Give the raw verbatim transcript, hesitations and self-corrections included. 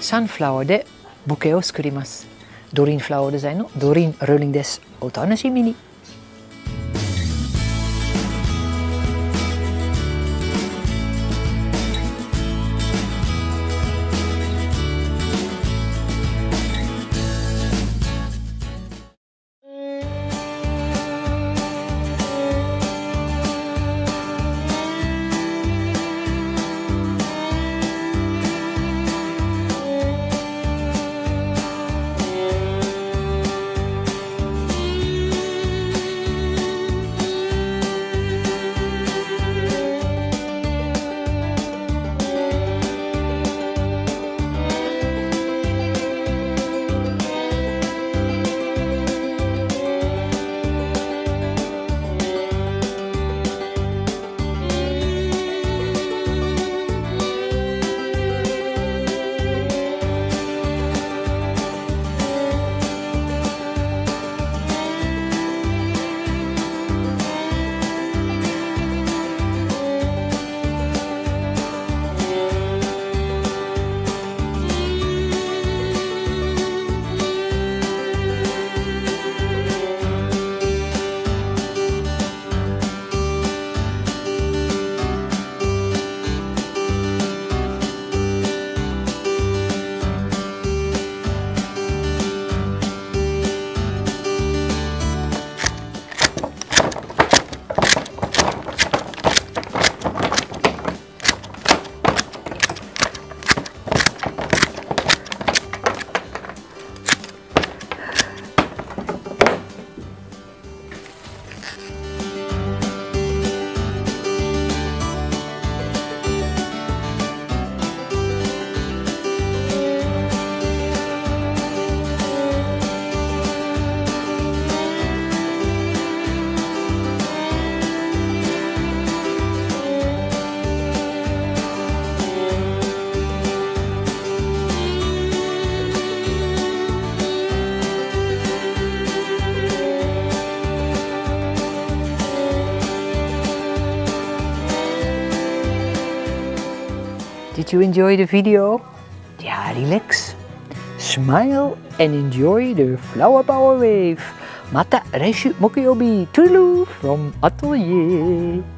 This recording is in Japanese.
サンフラワーでボケを作ります。ドリーンフラワーデザインのドリーン・ルーリングです。お楽しみに。Did you enjoy the video? Yeah, relax, smile and enjoy the flower power wave. また来週木曜日、トゥルー from Atelier.